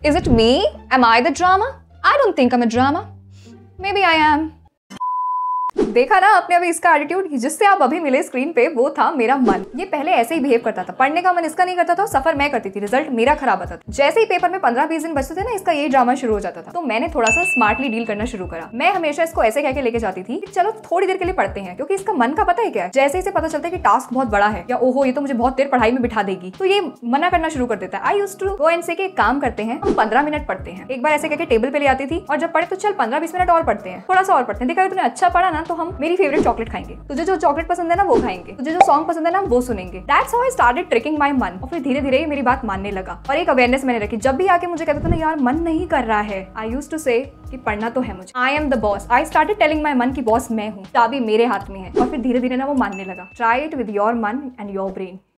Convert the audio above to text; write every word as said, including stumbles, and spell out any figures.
Is it me? Am I the drama? I don't think I'm a drama. Maybe I am. देखा ना आपने अभी इसका attitude, जिससे आप अभी मिले स्क्रीन पे, वो था मेरा मन। ये पहले ऐसे ही बिहेव करता था, पढ़ने का मन इसका नहीं करता था, सफर मैं करती थी, रिजल्ट मेरा खराब आता था। जैसे ही पेपर में पंद्रह बीस दिन बचते थे ना, इसका यही ड्रामा शुरू हो जाता था। तो मैंने थोड़ा सा स्मार्टली डील करना शुरू करा। मैं हमेशा इसको ऐसे कह के लेके जाती थी कि चलो थोड़ी देर के लिए पढ़ते हैं, क्योंकि इसका मन का पता है क्या है। जैसे इसे पता चलता है कि टास्क बहुत बड़ा है या ओहो ये तो मुझे बहुत देर पढ़ाई में बिठा देगी, तो ये मना करना शुरू कर देता है। I used to go and से एक काम करते हैं, हम पंद्रह मिनट पढ़ते हैं। एक बार ऐसे कहकर टेबल पे ले आती थी और जब पढ़े तो चल पंद्रह बीस मिनट और पढ़ते हैं, थोड़ा सा और पढ़ते हैं। देखा तूने अच्छा पढ़ा ना, तो हम मेरी फेवरेट चॉकलेट खाएंगे, तुझे जो चॉकलेट पसंद है ना वो खाएंगे, तुझे जो सॉन्ग पसंद है ना वो सुनेंगे। That's how I started tricking my मन। और फिर धीरे धीरे ये मेरी बात मानने लगा। और एक अवेयरनेस मैंने रखी, जब भी आके मुझे कहता था ना यार मन नहीं कर रहा है, आई यूज्ड टू से कि पढ़ना तो है मुझे। I am the boss. I started telling my मन कि बॉस मैं हूँ, चाबी मेरे हाथ में है। और फिर धीरे धीरे ना वो मानने लगा। ट्राई इट विद योर मन एंड योर ब्रेन।